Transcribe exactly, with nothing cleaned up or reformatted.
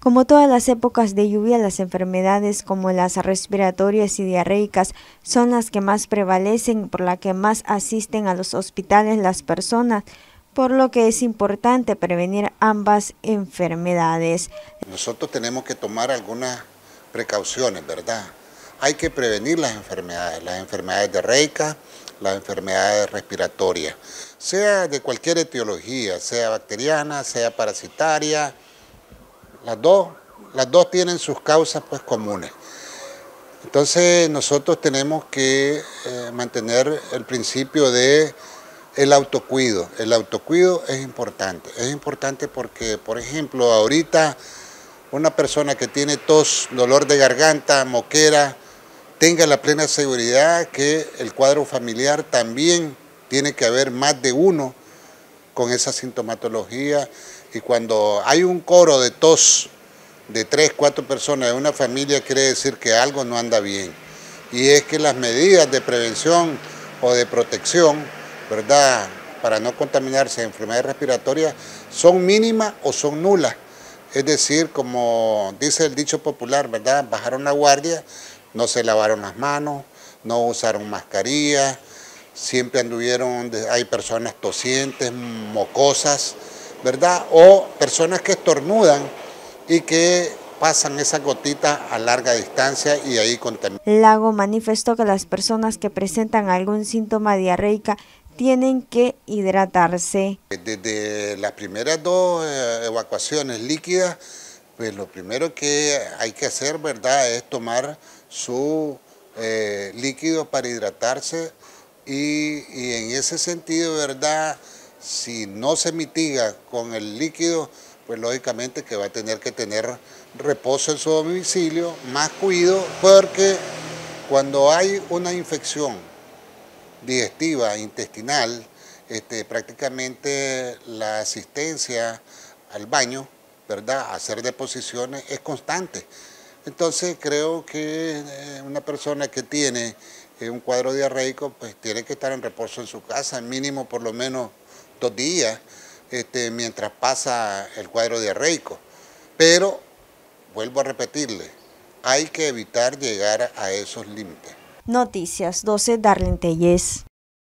Como todas las épocas de lluvia, las enfermedades como las respiratorias y diarreicas son las que más prevalecen, por la que más asisten a los hospitales las personas, por lo que es importante prevenir ambas enfermedades. Nosotros tenemos que tomar algunas precauciones, ¿verdad? Hay que prevenir las enfermedades, las enfermedades diarreicas, las enfermedades respiratorias, sea de cualquier etiología, sea bacteriana, sea parasitaria. Las dos, las dos tienen sus causas pues comunes. Entonces nosotros tenemos que eh, mantener el principio de el autocuido. El autocuido es importante. Es importante porque, por ejemplo, ahorita una persona que tiene tos, dolor de garganta, moquera, tenga la plena seguridad que el cuadro familiar también tiene que haber más de uno con esa sintomatología, y cuando hay un coro de tos de tres, cuatro personas de una familia, quiere decir que algo no anda bien. Y es que las medidas de prevención o de protección, ¿verdad?, para no contaminarse de enfermedades respiratorias, son mínimas o son nulas. Es decir, como dice el dicho popular, ¿verdad?, bajaron la guardia, no se lavaron las manos, no usaron mascarilla, siempre anduvieron, hay personas tosientes, mocosas, ¿verdad?, o personas que estornudan y que pasan esa gotita a larga distancia y ahí contaminan. Lago manifestó que las personas que presentan algún síntoma diarreica tienen que hidratarse. Desde las primeras dos eh, evacuaciones líquidas, pues lo primero que hay que hacer, ¿verdad?, es tomar su eh, líquido para hidratarse, y, y en ese sentido, ¿verdad?, si no se mitiga con el líquido, pues lógicamente que va a tener que tener reposo en su domicilio, más cuidado, porque cuando hay una infección digestiva, intestinal, este, prácticamente la asistencia al baño, ¿verdad?, a hacer deposiciones es constante. Entonces creo que una persona que tiene un cuadro diarreico, pues tiene que estar en reposo en su casa, mínimo por lo menos dos días, este, mientras pasa el cuadro diarreico. Pero, vuelvo a repetirle, hay que evitar llegar a esos límites. Noticias doce, Darlene Tellez.